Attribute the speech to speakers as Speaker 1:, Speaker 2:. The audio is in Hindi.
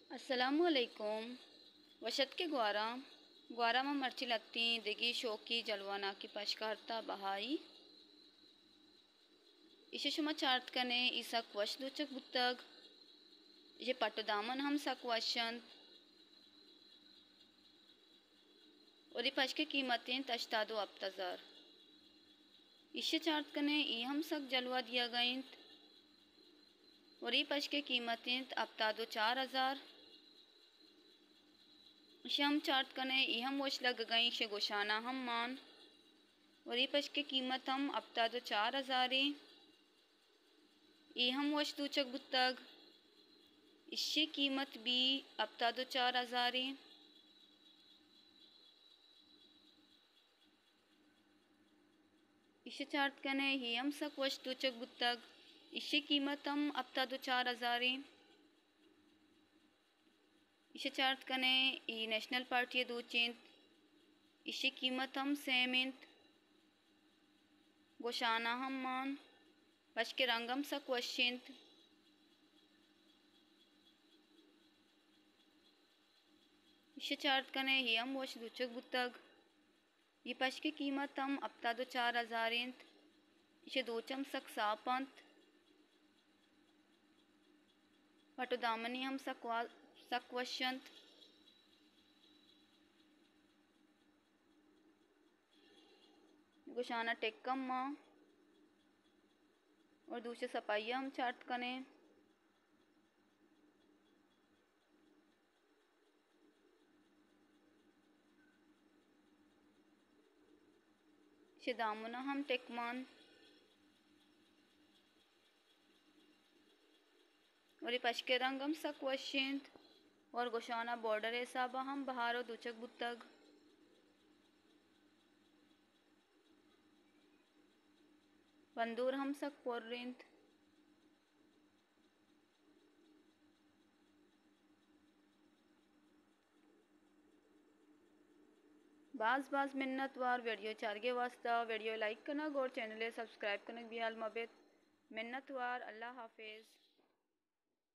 Speaker 1: अस्सलामुअलैकुम। वशत के ग्वारा ग्वारा में मर्ची लगती दिगी शोकी जलवाना की पशकारता बहाई इसे शुमा चार्ट कने ईसा क्वश दुचक बुतग इसे पट्टो दामन हम सक्वशन और ये पश के कीमतें तश्तादो अब्तज़र इसे चार्ट कने ई हम सक जलवा दिया गई और ये पश के कीमतें अब्तादो 4000 इसे हम चार्ट कने ई हम वश लग गई इसे गोशाना हम मान और ये पश के कीमत हम अब्तादो 4000 ई हम वश दूचक बुतग इससे कीमत भी अब्तादो 4000 इसे चार्ट कने ही हम सक वश दूचक बुतग इससे कीमत हम अब्तादो 4000 इसे चार्ट कने ई नेशनल पार्टी दो चिंत इसे कीमत हम सेमिंत गोशाना हम मान पश के रंगम सक वशिंत इसे चार्ट कने ही हम वश दूचक बुतग ये पश की कीमत हम अब्तादो 4000 इसे दो चम सक सापंत पटो दामनी हम सक वशंत गुशाना टेक्कम माँ और दूसरे सपाइया हम चार्ट कने इसे दामुना हम टेकमान और ये पश के रंग हम सक वशिंत और गोशाना बॉर्डर हिसाबा हम बहारो दूचक बुतग बंदूर हम सक पोर्रिंत बाज़ मिन्नत वार वीडियो चारगे वास्ता वीडियो लाइक करना और चैनल सब्सक्राइब करना भी हाल मबेत मिन्नत वार। अल्लाह हाफिज़।